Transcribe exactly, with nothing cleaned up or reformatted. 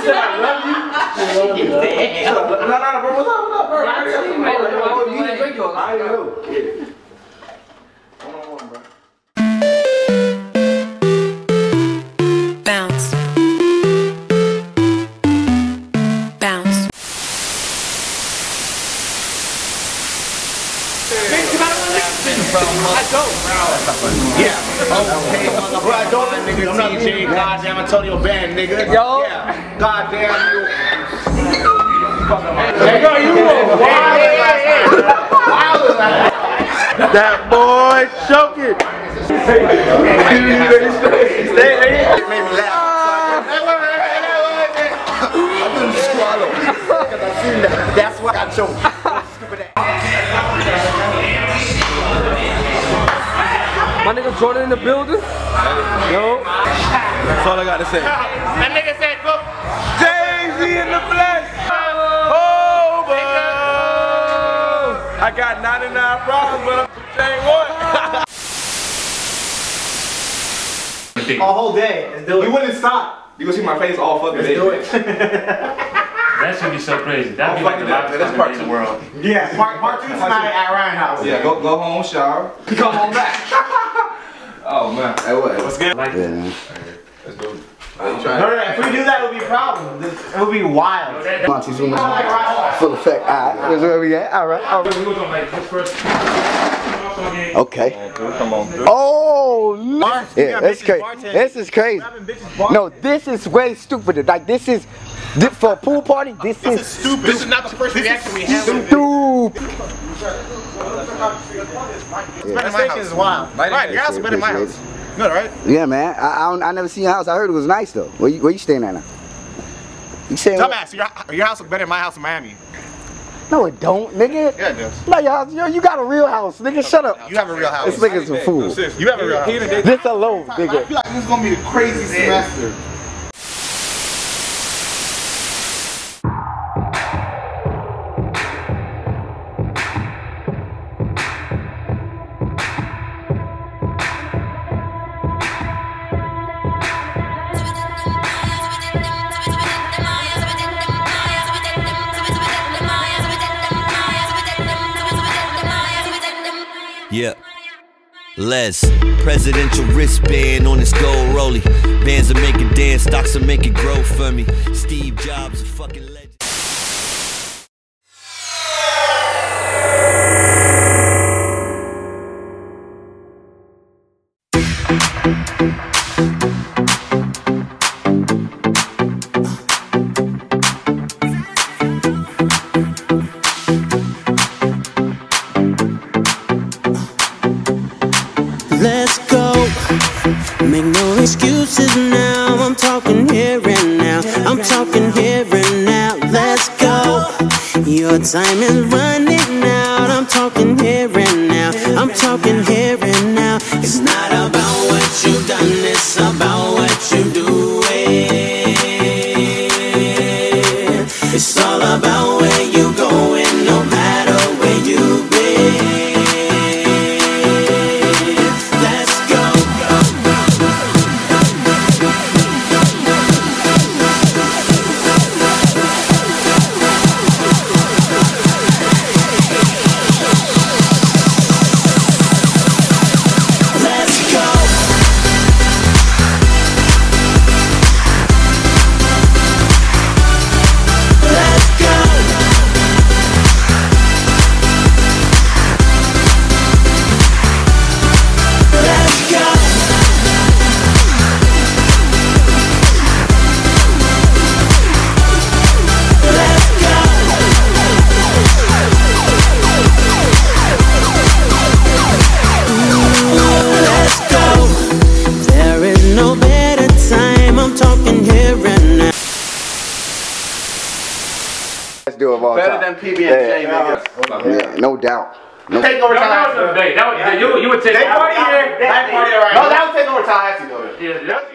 said I love you. You said, no, no, no, bro. What's up? What's up, bro? I didn't you drink yours. I didn't know. Yeah. One on one, bro. Bounce. Bounce. I don't, bro. Yeah. Okay, bro, I don't. Nigga, I'm not T J, goddamn Antonio Band, nigga. Yo. Yeah. Goddamn you. Hey, yo, you were wild. Wild. That boy choking. Stay there. It made me laugh. I couldn't swallow because I seen that. That's why I choked. Stupid ass. My nigga Jordan in the building. Yo. That's all I got to say. That nigga said, go. Jay-Z in the flesh. Oh, boy. I got ninety-nine problems, but I'm saying one. A whole day. Let's do it. You wouldn't stop. You gonna see my face all fucking day. Let's do it. That should be so crazy. That'd be like the last part of the world. Yeah, part, part two tonight at Ryan House. Yeah, go go home, shower, come on back. Oh man, hey, what? What's good? Like yeah, man. Let's do it. No, no, no, if we do that, it would be a problem. It would be wild. Montezuma. Full effect. Alright, that's where we at. Alright. All right. Okay. Come on, dude. Oh, look. Yeah, that's crazy. This is crazy. No, this is way stupider. Like, this is, this, for a pool party, this, this is, is stupid. This is not the first reaction we have. Stupid. Yeah. That station is wild. Right, your house is better than my house. Good, right? Yeah, man. I I, don't, I never seen your house. I heard it was nice though. Where you, where you staying at now? You saying? Dumbass, your, your house looks better than my house in Miami. No, it don't, nigga. Yeah, it does. Like your house, yo, you got a real house, nigga. Shut up. You have a real house. This nigga's a fool. You have a real house. This alone, nigga. I feel like this is gonna be the crazy semester. Yeah. Les, presidential wristband on this gold rollie. Bands that make it dance, stocks that make it grow for me. Steve Jobs, a fucking legend. Let's go. Make no excuses now. I'm talking here and now. I'm talking here and now. Let's go. Your time is running out. I'm talking here and now. I'm talking here and now. It's not about what you've done, it's about what you do. It's all about where you going, no matter where you've been. Let's do it all Better time. than P B and J, nigga. Yeah, no doubt. No. Take over No, that was Tallahassee. a debate. That was, you, you would take They party here. They party right. No, that would take over Tallahassee though. Yeah,